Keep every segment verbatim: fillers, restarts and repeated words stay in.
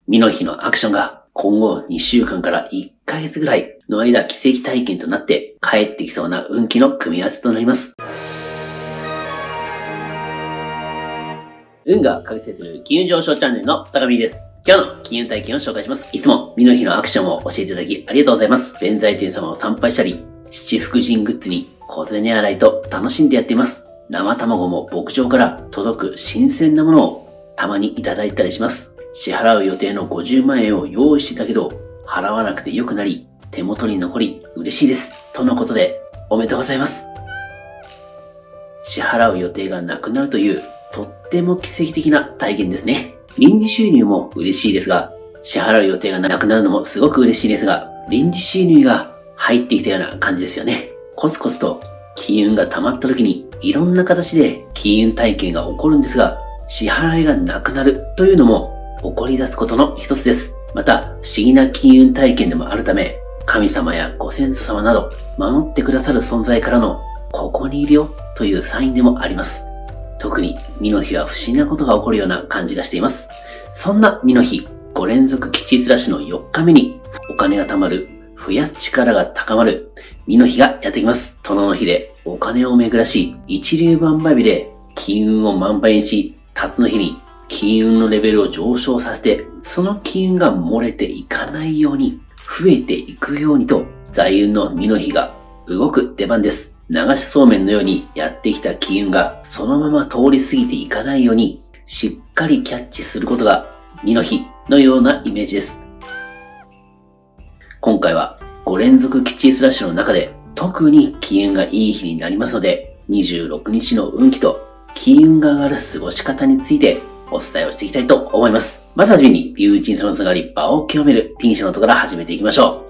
ミノヒのアクションが今後にしゅうかんからいっかげつぐらいの間奇跡体験となって帰ってきそうな運気の組み合わせとなります。運が覚醒する金運上昇チャンネルの高見です。今日の金運体験を紹介します。いつもミノヒのアクションを教えていただきありがとうございます。弁財天様を参拝したり、七福神グッズに小銭洗いと楽しんでやっています。生卵も牧場から届く新鮮なものをたまにいただいたりします。支払う予定のごじゅうまんえんを用意してたけど、払わなくてよくなり、手元に残り嬉しいです。とのことで、おめでとうございます。支払う予定がなくなるという、とっても奇跡的な体験ですね。臨時収入も嬉しいですが、支払う予定がなくなるのもすごく嬉しいですが、臨時収入が入ってきたような感じですよね。コツコツと金運が溜まった時に、いろんな形で金運体験が起こるんですが、支払いがなくなるというのも起こり出すことの一つです。また、不思議な金運体験でもあるため、神様やご先祖様など、守ってくださる存在からの、ここにいるよというサインでもあります。特に、ミノヒは不思議なことが起こるような感じがしています。そんなミノヒ、ご連続吉スラッシュのよっかめに、お金が貯まる、増やす力が高まる、ミノヒがやってきます。殿の日でお金を巡らし、一粒万倍日で金運を満倍にし、辰の日に金運のレベルを上昇させて、その金運が漏れていかないように、増えていくようにと、財運のミノヒが動く出番です。流しそうめんのようにやってきた金運がそのまま通り過ぎていかないように、しっかりキャッチすることがミノヒのようなイメージです。今回はご連続吉スラッシュの中で特に金運がいい日になりますので、にじゅうろくにちの運気と金運が上がる過ごし方についてお伝えをしていきたいと思います。まずはじめに、ビューチンとのつながり、場を清めるティンシャの音から始めていきましょう。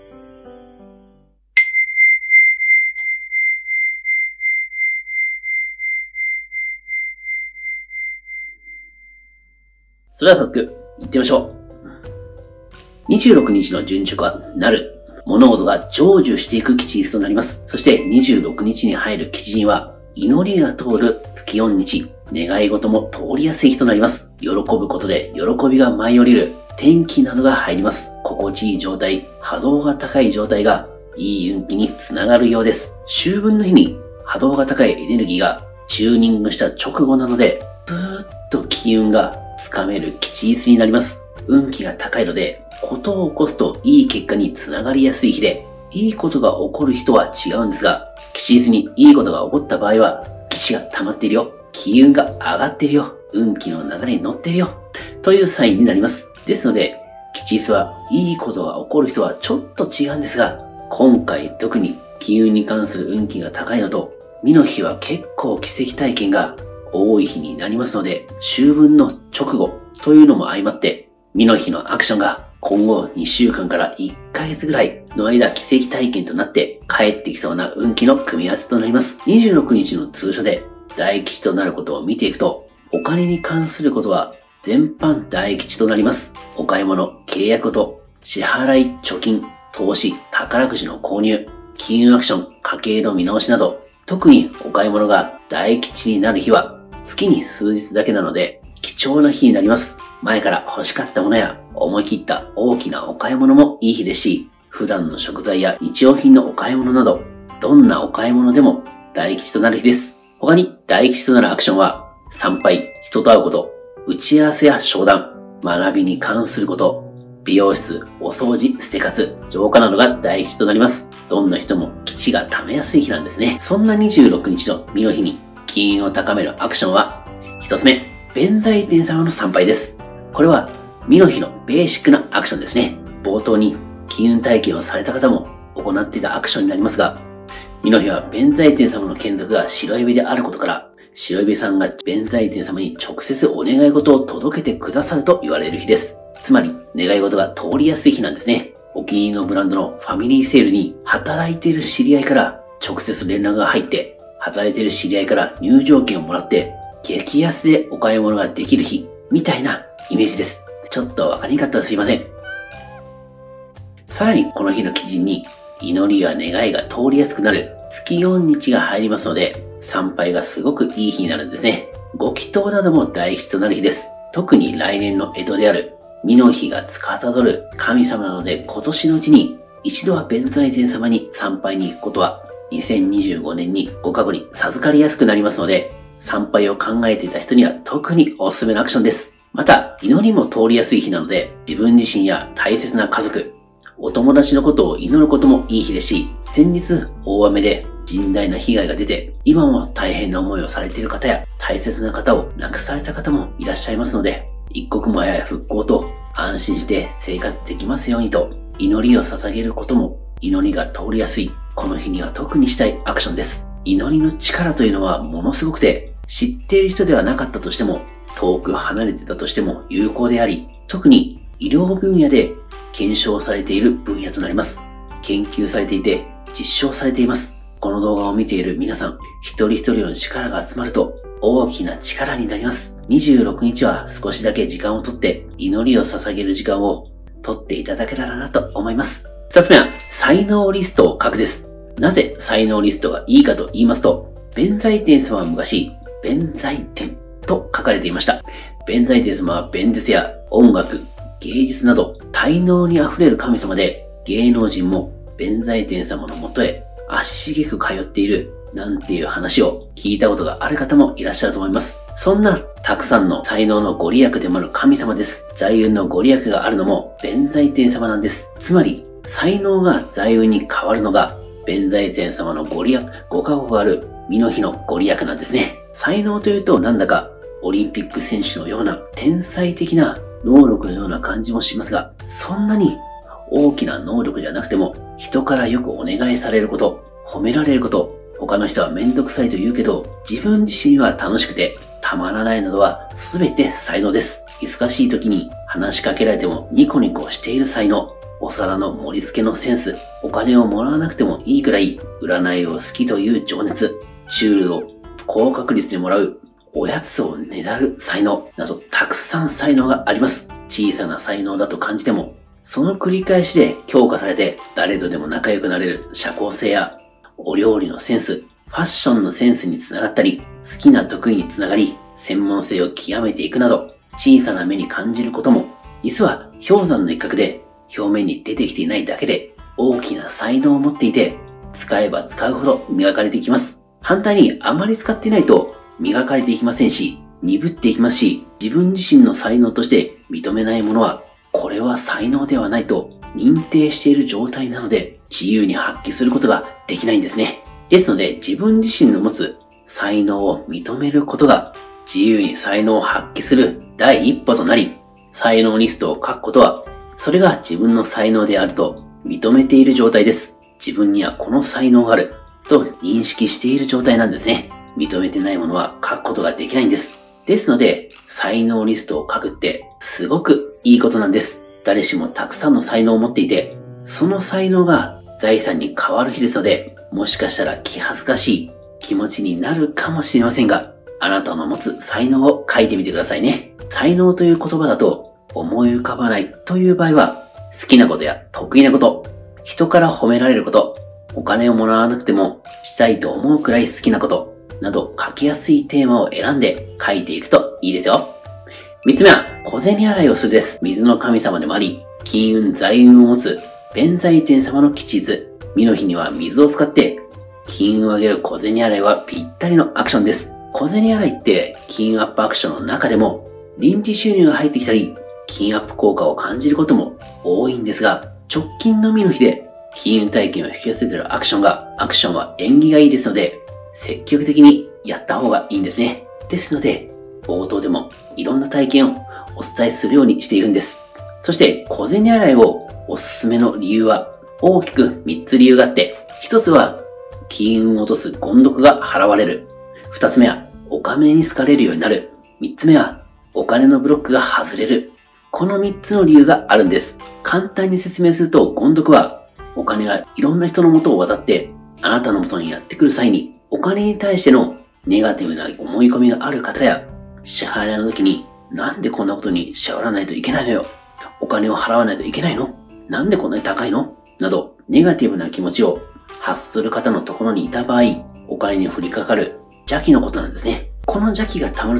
それでは早速、行ってみましょう。にじゅうろくにちの順直は、なる。物事が成就していく吉日となります。そしてにじゅうろくにちに入る吉日には、祈りが通る月よんにち、願い事も通りやすい日となります。喜ぶことで喜びが舞い降りる天気などが入ります。心地いい状態、波動が高い状態がいい運気につながるようです。秋分の日に波動が高いエネルギーがチューニングした直後なので、ずーっと金運がつかめる吉日になります。運気が高いので、ことを起こすといい結果につながりやすい日で、いいことが起こる日とは違うんですが、吉日にいいことが起こった場合は、吉が溜まっているよ。金運が上がっているよ。運気の流れに乗っているよ。というサインになります。ですので、吉日はいいことが起こる人はちょっと違うんですが、今回特に金運に関する運気が高いのと、ミノヒは結構奇跡体験が多い日になりますので、秋分の直後というのも相まって、ミノヒのアクションが今後にしゅうかんからいっかげつぐらいの間奇跡体験となって帰ってきそうな運気の組み合わせとなります。にじゅうろくにちの通所で大吉となることを見ていくと、お金に関することは全般大吉となります。お買い物、契約と支払い、貯金、投資、宝くじの購入、金融アクション、家計の見直しなど、特にお買い物が大吉になる日は月に数日だけなので貴重な日になります。前から欲しかったものや思い切った大きなお買い物もいい日ですし、普段の食材や日用品のお買い物など、どんなお買い物でも大吉となる日です。他に大吉となるアクションは、参拝、人と会うこと、打ち合わせや商談、学びに関すること、美容室、お掃除、捨て活、浄化などが大吉となります。どんな人も吉が貯めやすい日なんですね。そんなにじゅうろくにちのミノヒに金運を高めるアクションは、一つ目、弁財天様の参拝です。これはミノヒのベーシックなアクションですね。冒頭に金運体験をされた方も行っていたアクションになりますが、ミノヒは弁財天様の眷属が白指であることから、白指さんが弁財天様に直接お願い事を届けてくださると言われる日です。つまり、願い事が通りやすい日なんですね。お気に入りのブランドのファミリーセールに働いている知り合いから直接連絡が入って、働いている知り合いから入場券をもらって、激安でお買い物ができる日、みたいなイメージです。ちょっとわかりにくかったらすいません。さらにこの日の基準に祈りや願いが通りやすくなる月よんにちが入りますので、参拝がすごくいい日になるんですね。ご祈祷なども大吉となる日です。特に来年の干支である身の日が司る神様なので、今年のうちに一度は弁財天様に参拝に行くことは、にせんにじゅうごねんにご加護に授かりやすくなりますので、参拝を考えていた人には特におすすめのアクションです。また、祈りも通りやすい日なので、自分自身や大切な家族、お友達のことを祈ることもいい日ですし、先日大雨で甚大な被害が出て、今も大変な思いをされている方や、大切な方を亡くされた方もいらっしゃいますので、一刻も早い復興と安心して生活できますようにと、祈りを捧げることも祈りが通りやすい、この日には特にしたいアクションです。祈りの力というのはものすごくて、知っている人ではなかったとしても、遠く離れてたとしても有効であり、特に医療分野で検証されている分野となります。研究されていて実証されています。この動画を見ている皆さん、一人一人の力が集まると大きな力になります。にじゅうろくにちは少しだけ時間をとって祈りを捧げる時間をとっていただけたらなと思います。二つ目は、才能リストを書くです。なぜ才能リストがいいかと言いますと、弁財天様は昔、弁財天と書かれていました。弁財天様は弁舌や音楽、芸術など才能に溢れる神様で、芸能人も弁財天様のもとへ足しげく通っているなんていう話を聞いたことがある方もいらっしゃると思います。そんなたくさんの才能のご利益でもある神様です。財運のご利益があるのも弁財天様なんです。つまり、才能が財運に変わるのが弁財天様のご利益、ご加護がある身の日のご利益なんですね。才能というとなんだかオリンピック選手のような天才的な能力のような感じもしますが、そんなに大きな能力じゃなくても人からよくお願いされること、褒められること、他の人はめんどくさいと言うけど自分自身は楽しくてたまらないなどは全て才能です。忙しい時に話しかけられてもニコニコしている才能、お皿の盛り付けのセンス、お金をもらわなくてもいいくらい占いを好きという情熱、シュールを高確率でもらう、おやつをねだる才能などたくさん才能があります。小さな才能だと感じても、その繰り返しで強化されて誰とでも仲良くなれる社交性やお料理のセンス、ファッションのセンスにつながったり、好きな得意につながり、専門性を極めていくなど、小さな目に感じることも、実は氷山の一角で表面に出てきていないだけで大きな才能を持っていて、使えば使うほど磨かれていきます。反対にあまり使っていないと磨かれていきませんし、鈍っていきますし、自分自身の才能として認めないものは、これは才能ではないと認定している状態なので、自由に発揮することができないんですね。ですので、自分自身の持つ才能を認めることが、自由に才能を発揮する第一歩となり、才能リストを書くことは、それが自分の才能であると認めている状態です。自分にはこの才能があると認識している状態なんですね。認めてないものは書くことができないんです。ですので、才能リストを書くってすごくいいことなんです。誰しもたくさんの才能を持っていて、その才能が財産に変わる日ですので、もしかしたら気恥ずかしい気持ちになるかもしれませんが、あなたの持つ才能を書いてみてくださいね。才能という言葉だと思い浮かばないという場合は、好きなことや得意なこと、人から褒められること、お金をもらわなくてもしたいと思うくらい好きなこと、など書きやすいテーマを選んで書いていくといいですよ。三つ目は、小銭洗いをするです。水の神様でもあり、金運、財運を持つ弁財天様の吉日。身の日には水を使って金運を上げる小銭洗いはぴったりのアクションです。小銭洗いって金運アップアクションの中でも臨時収入が入ってきたり、金アップ効果を感じることも多いんですが、直近の身の日で金運体験を引き寄せているアクションが、アクションは縁起がいいですので、積極的にやった方がいいんですね。ですので、冒頭でもいろんな体験をお伝えするようにしているんです。そして小銭洗いをおすすめの理由は大きくみっつ理由があって、ひとつは金運を落とす権毒が払われる。ふたつめはお金に好かれるようになる。みっつめはお金のブロックが外れる。このみっつの理由があるんです。簡単に説明すると、権毒はお金がいろんな人の元を渡ってあなたの元にやってくる際に、お金に対してのネガティブな思い込みがある方や、支払いの時になんでこんなことに支払わないといけないのよ。お金を払わないといけないの？なんでこんなに高いの？など、ネガティブな気持ちを発する方のところにいた場合、お金に降りかかる邪気のことなんですね。この邪気が溜まると、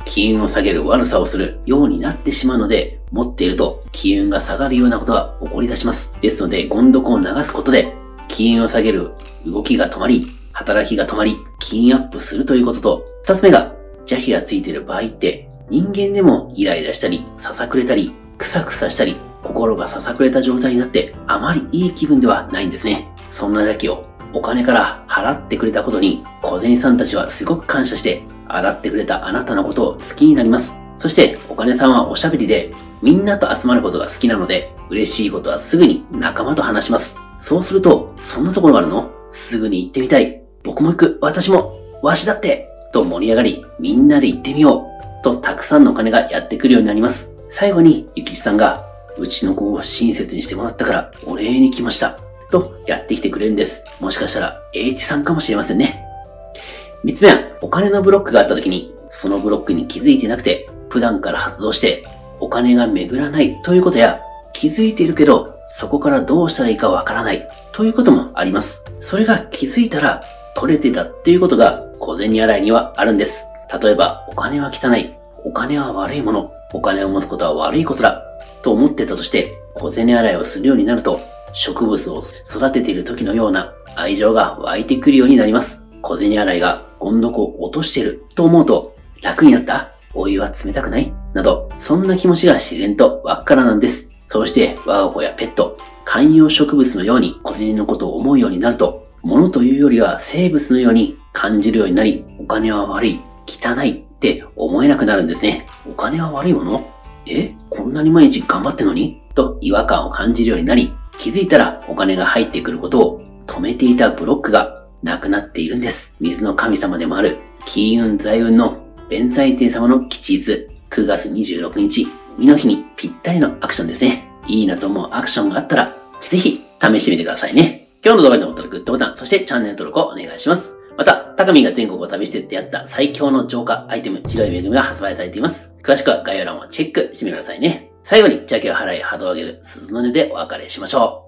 金運を下げる悪さをするようになってしまうので、持っていると金運が下がるようなことが起こり出します。ですので、ゴンドコを流すことで、金運を下げる動きが止まり、働きが止まり、金アップするということと、二つ目が、邪気がついている場合って、人間でもイライラしたり、ささくれたり、くさくさしたり、心がささくれた状態になって、あまりいい気分ではないんですね。そんな邪気をお金から払ってくれたことに、小銭さんたちはすごく感謝して、洗ってくれたあなたのことを好きになります。そして、お金さんはおしゃべりで、みんなと集まることが好きなので、嬉しいことはすぐに仲間と話します。そうすると、そんなところがあるの？すぐに行ってみたい。僕も行く。私も。わしだって。と盛り上がり、みんなで行ってみよう。と、たくさんのお金がやってくるようになります。最後に、ゆきちさんが、うちの子を親切にしてもらったから、お礼に来ました。と、やってきてくれるんです。もしかしたら、H さんかもしれませんね。三つ目は、お金のブロックがあった時に、そのブロックに気づいてなくて、普段から発動して、お金が巡らないということや、気づいているけど、そこからどうしたらいいかわからないということもあります。それが気づいたら取れてたっていうことが小銭洗いにはあるんです。例えば、お金は汚い、お金は悪いもの、お金を持つことは悪いことだと思ってたとして、小銭洗いをするようになると、植物を育てている時のような愛情が湧いてくるようになります。小銭洗いがゴンドコを落としていると思うと、楽になった？お湯は冷たくない？など、そんな気持ちが自然と湧くからなんです。そうして我が子やペット、観葉植物のように小銭のことを思うようになると、物というよりは生物のように感じるようになり、お金は悪い、汚いって思えなくなるんですね。お金は悪いもの？え？こんなに毎日頑張ってんのに？と違和感を感じるようになり、気づいたらお金が入ってくることを止めていたブロックがなくなっているんです。水の神様でもある金運財運の弁財天様の吉日、くがつにじゅうろくにち、海の日にぴったりのアクションですね。いいなと思うアクションがあったら、ぜひ試してみてくださいね。今日の動画に思ったらグッドボタン、そしてチャンネル登録をお願いします。また、タカミンが全国を旅して出会った最強の浄化アイテム、白い恵みが発売されています。詳しくは概要欄をチェックしてみてくださいね。最後に邪気を払い波動を上げる鈴の音でお別れしましょう。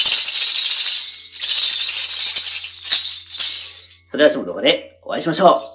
それでは明日の動画でお会いしましょう。